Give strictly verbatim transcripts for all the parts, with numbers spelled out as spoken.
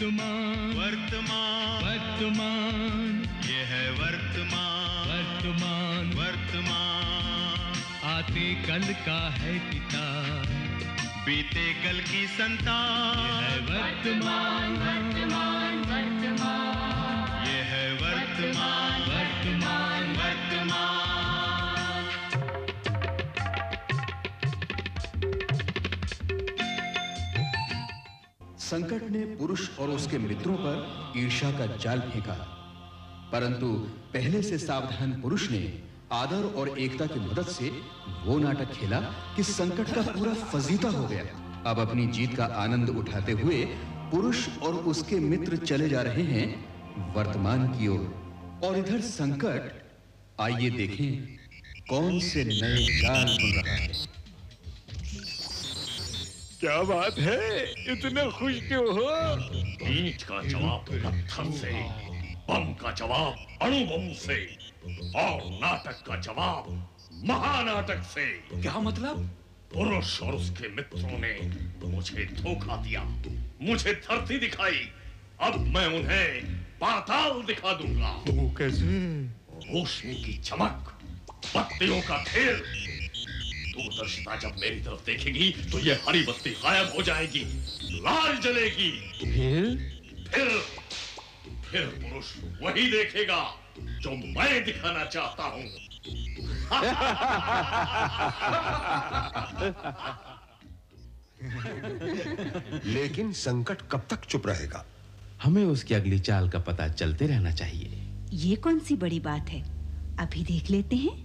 वर्तमान वर्तमान वर्तमान ये है वर्तमान वर्तमान वर्तमान आते कल का है पिता बीते कल की संतान ये है वर्तमान वर्तमान वर्तमान ये है वर्तमान वर्तमान वर्तमान संकट ने पुरुष और उसके मित्रों पर ईर्ष्या का जाल फेंका, परंतु पहले से सावधान पुरुष ने आदर और एकता की मदद से वो नाटक खेला कि संकट का पूरा फजीता हो गया। अब अपनी जीत का आनंद उठाते हुए पुरुष और उसके मित्र चले जा रहे हैं वर्तमान की ओर, और इधर संकट, आइए देखें कौन से नए जाल बुन रहा है। क्या बात है, इतने खुश क्यों हो? ईंट का जवाब पत्थर से, बम का जवाब अणु बम से, और नाटक का जवाब महानाटक से। क्या मतलब? पुरुष और उसके मित्रों ने मुझे धोखा दिया, मुझे धरती दिखाई, अब मैं उन्हें पाताल दिखा दूंगा। वो कैसे? रोशनी की चमक, बत्तियों का खेल। दूरदर्शिता जब मेरी तरफ देखेगी तो ये हरी बत्ती गायब हो जाएगी, लाल जलेगी। फिर? फिर फिर पुरुष वही देखेगा जो मैं दिखाना चाहता हूँ। लेकिन संकट कब तक चुप रहेगा? हमें उसकी अगली चाल का पता चलते रहना चाहिए। ये कौन सी बड़ी बात है, अभी देख लेते हैं।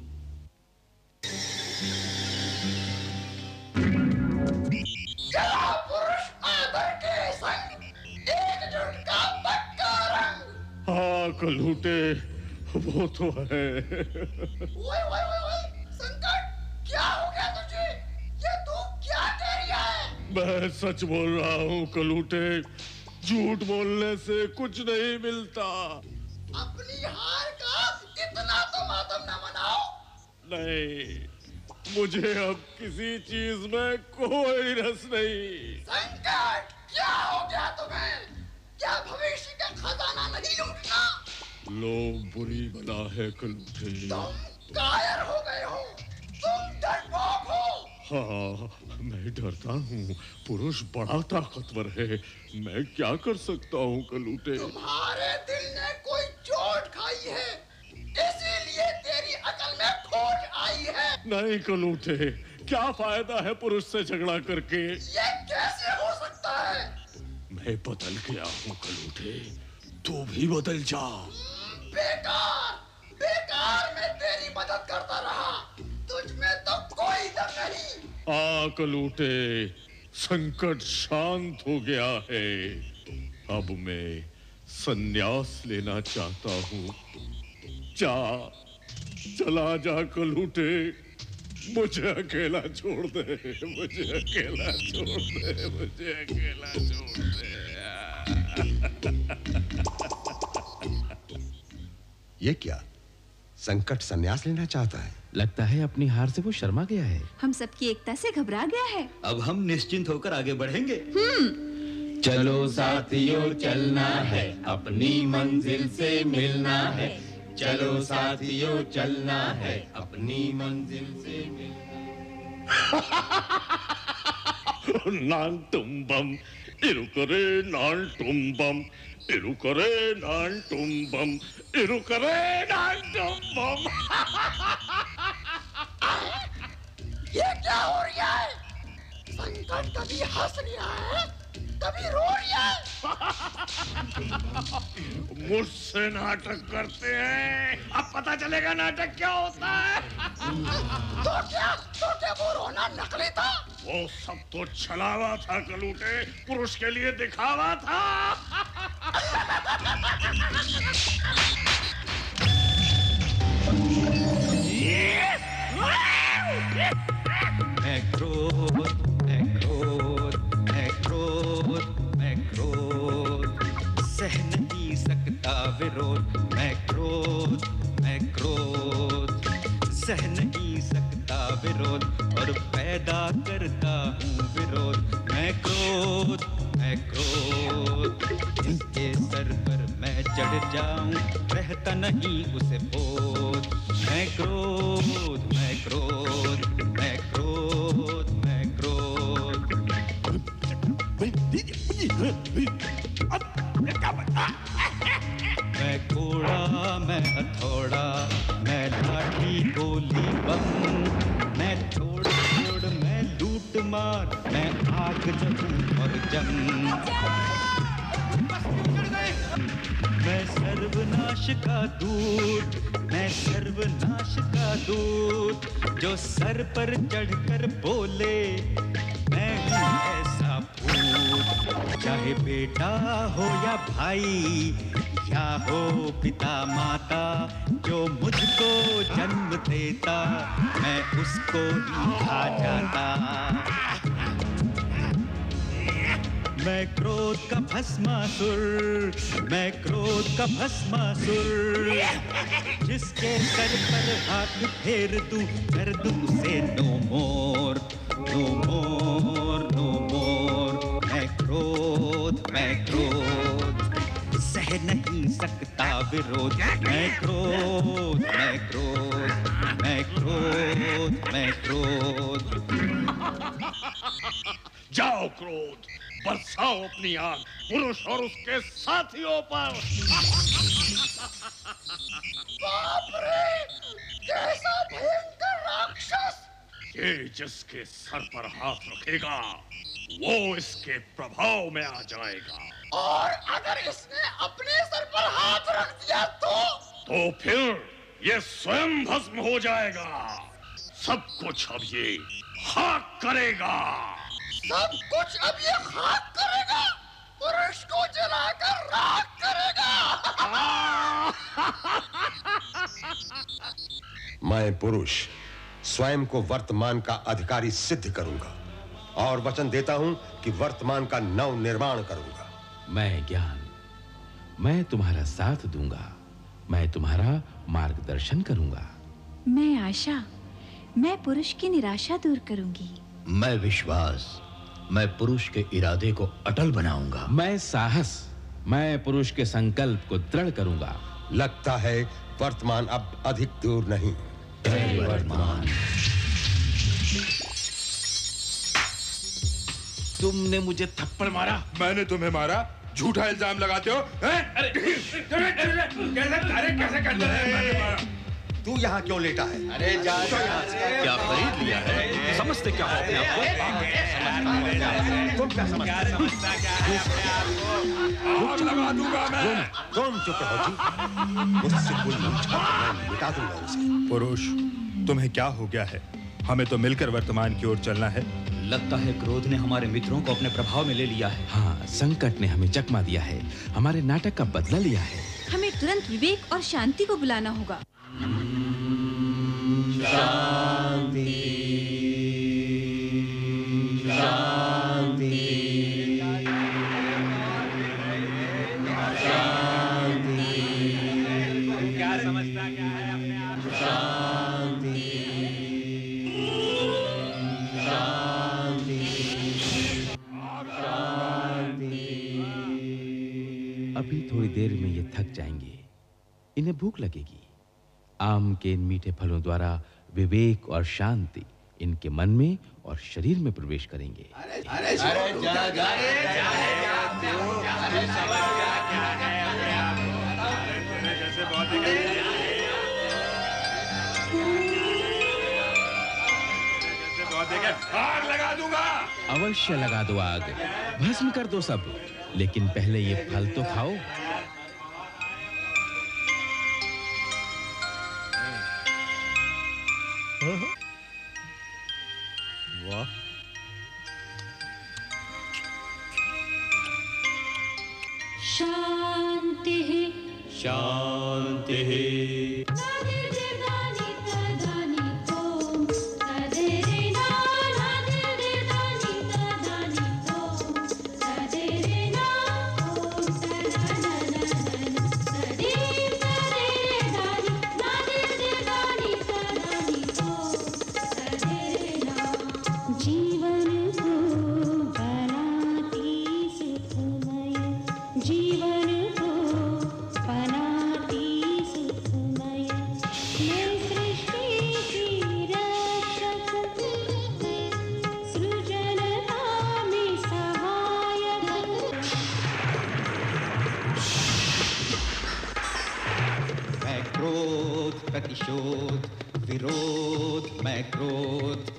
चला पुरुष आदर के संग, एकजुट का पक्का रंग। हाँ कलूटे, वो तो है। ओए ओए ओए ओए, संकट क्या हो गया तुझे? ये तू क्या कह रहा है? मैं सच बोल रहा हूँ कलूटे, झूठ बोलने से कुछ नहीं मिलता। अपनी हार का इतना तो मातम न मनाओ। नहीं, मुझे अब किसी चीज में कोई रस नहीं। संकट क्या हो गया तुम्हें? क्या भविष्य का खजाना नहीं लूटना? लोग बुरी बला है कलूटे। तुम कायर हो गए हो, तुम डरपोक हो। हाँ, मैं डरता हूँ। पुरुष बड़ा ताकतवर है, मैं क्या कर सकता हूँ कलूटे? तुम्हारे दिल ने कोई चोट खाई है, इसीलिए तेरी अकल में खोट आई है। नहीं कलूटे, क्या फायदा है पुरुष से झगड़ा करके? ये कैसे हो सकता है? मैं बदल गया हूँ कलूटे, तू भी बदल जा। बेकार, बेकार मैं तेरी मदद करता रहा, तुझ में तो कोई दम नहीं। आ कलूटे, संकट शांत हो गया है, अब मैं संन्यास लेना चाहता हूँ। जा, चला जा कलूटे, मुझे अकेला छोड़ दे, मुझे अकेला छोड़ दे, मुझे अकेला छोड़ दे। ये क्या? संकट संन्यास लेना चाहता है? लगता है अपनी हार से वो शर्मा गया है। हम सबकी एकता से घबरा गया है। अब हम निश्चिंत होकर आगे बढ़ेंगे। हम्म। चलो साथियों चलना है, अपनी मंजिल से मिलना है। चलो साथियों चलना है, अपनी मंजिल से मिलना है। नान तुम्बम इरुकरे नान तुम्बम इरुकरे नान तुम्बम इरुकरे नान तुम्बम। ये क्या हो रहा है? संकट कभी हंस रहा है, कभी रो रहा है। मुझसे नाटक करते हैं, अब पता चलेगा नाटक क्या होता है। तो क्या तो क्या वो रोना नकली था? वो सब तो छलावा था कलूटे, पुरुष के लिए दिखावा था। मैं क्रोध, मैं क्रोध, मैं क्रोध, मैं क्रोध, सह नहीं सकता विरोध। मैं क्रोध, मैं क्रोध, सह नहीं सकता विरोध, और पैदा करता हूँ विरोध। मैं क्रोध, मैं मैं क्रोध, जिसके सर पर मैं चढ़ जाऊं रहता नहीं उसे बोध। मैं क्रोध, मैं क्रोध, मैं क्रोध, मैं क्रोध। मैं कोड़ा, मैं हथौड़ा, मैं लाठी गोली बम, मैं तोड़ फोड़, मैं लूट मार, मैं आग जगूं और जंग। मैं सर्वनाश का दूत, मैं सर्वनाश का दूत, जो सर पर चढ़कर बोले मैं हूँ ऐसा भूत। चाहे बेटा हो या भाई या हो पिता माता, जो मुझको जन्म देता मैं उसको ही खा जाता। मैं क्रोध का भस्मासुर, मैं क्रोध का भस्मासुर, जिसके सर पर हाथ फेर दूं कर दूं उसे no more, no more, no more. मैं क्रोध, मैं क्रोध, सह नहीं सकता विरोध। मैं क्रोध, मैं क्रोध, मैं क्रोध, मैं क्रोध। जाओ क्रोध, बरसाओ अपनी आग पुरुष और उसके साथियों पर। बाप रे, कैसा भयंकर राक्षस! ये जिसके सर पर हाथ रखेगा वो इसके प्रभाव में आ जाएगा, और अगर इसने अपने सर पर हाथ रख दिया तो तो फिर ये स्वयं भस्म हो जाएगा। सब कुछ अब ये खाक करेगा। सब कुछ अब ये खाक करेगा, पुरुष को जलाकर राख करेगा। मैं पुरुष स्वयं को वर्तमान का अधिकारी सिद्ध करूंगा और वचन देता हूं कि वर्तमान का नव निर्माण करूंगा। मैं ज्ञान, मैं तुम्हारा साथ दूंगा, मैं तुम्हारा मार्गदर्शन करूंगा। मैं आशा, मैं पुरुष की निराशा दूर करूंगी। मैं विश्वास, मैं पुरुष के इरादे को अटल बनाऊंगा। मैं साहस, मैं पुरुष के संकल्प को दृढ़ करूंगा। लगता है वर्तमान अब अधिक दूर नहीं। वर्तमान, तुमने मुझे थप्पड़ मारा। मैंने तुम्हें मारा? झूठा इल्जाम लगाते हो? हैं? अरे कैसे अरे कैसे करते हैं? तू यहाँ क्यों लेटा है? अरे जा यहाँ से। क्या खरीद लिया है? समझते क्या हो अपने आप को? तुम क्या समझते हो? आग लगा दूंगा मैं। तुम चुप रहो जी। मुझसे कोई पूछा मैं मिटा दूंगा उसे। पुरुष, तुम्हें क्या हो गया है? हमें तो मिलकर वर्तमान की ओर चलना है। लगता है क्रोध ने हमारे मित्रों को अपने प्रभाव में ले लिया है। हाँ, संकट ने हमें चकमा दिया है, हमारे नाटक का बदला लिया है। हमें तुरंत विवेक और शांति को बुलाना होगा। शांति, शांति, शांति। क्या समझता क्या है अपने आप? शांति, शांति, शांति। अभी थोड़ी देर में ये थक जाएंगे, इन्हें भूख लगेगी। आम के इन मीठे फलों द्वारा विवेक और शांति इनके मन में और शरीर में प्रवेश करेंगे। अरे अरे जा जा जा आग लगा दूंगा। अवश्य लगा दो आग, भस्म कर दो सब, लेकिन पहले ये फल तो खाओ। वाह, शांति शांति। जीवन को बनाती सुख प्रतिशोध विरोध मैं क्रोध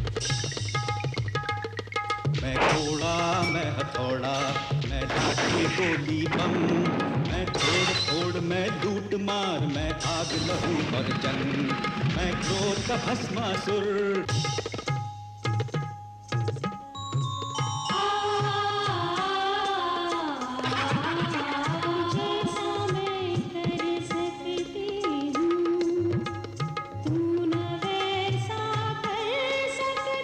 मैं घोड़ा मैं हथौड़ा मैं लाठी गोली बम मैं तोड़ फोड़ मैं लूट मार मैं आग लहू और जंग मैं क्रोध का भस्मासुर।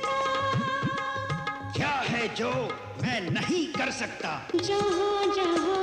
जो मैं नहीं कर सकता। जहाँ जहाँ